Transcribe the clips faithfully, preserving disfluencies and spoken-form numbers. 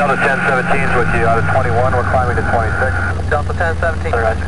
Delta ten seventeen is with you out of twenty-one, we're climbing to twenty-six. Delta ten seventeen, roger.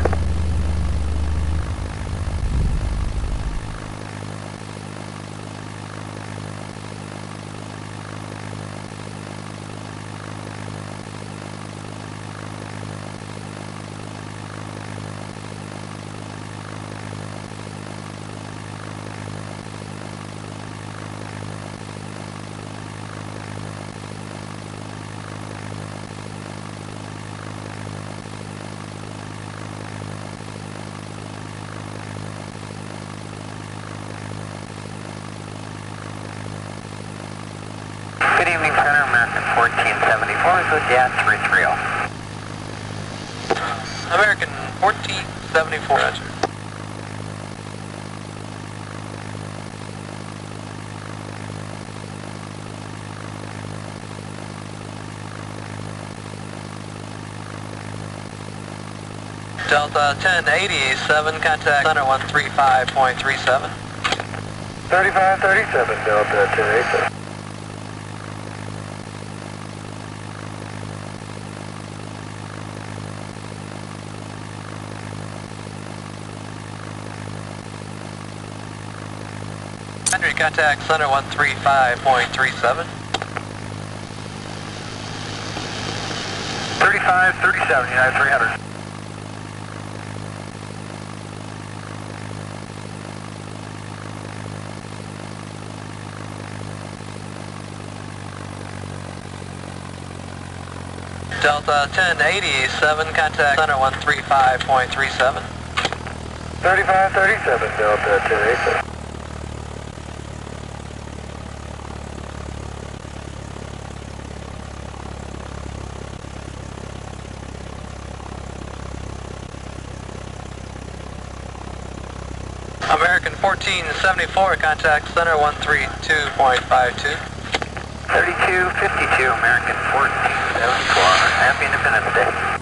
Good evening, Center. American fourteen seventy-four is with you at three three zero. American fourteen seventy-four, roger. Delta ten eighty-seven, contact center one three five point three seven. thirty-five thirty-seven, Delta ten eighty-seven. Henry, contact center one three five point three seven. thirty-five thirty-seven, United three hundred. Delta ten eighty-seven, contact center one three five point three seven. thirty-five thirty-seven, Delta ten eighty-seven. American fourteen seventy-four, contact center one three two point five two. thirty-two fifty-two, American fourteen seventy-four. Happy Independence Day.